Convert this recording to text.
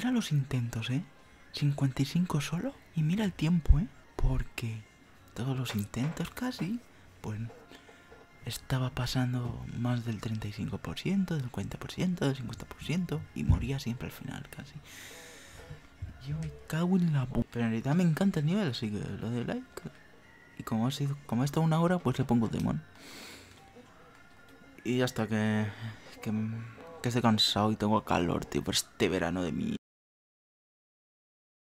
mira los intentos, 55 solo. Y mira el tiempo, porque todos los intentos casi, pues estaba pasando más del 35%, del 40%, del 50% y moría siempre al final casi. Yo me cago en la puta. Pero en realidad me encanta el nivel, así que lo de like. Y como ha estado una hora, pues le pongo Demon. Y hasta que estoy cansado y tengo calor, tío, por este verano de mí.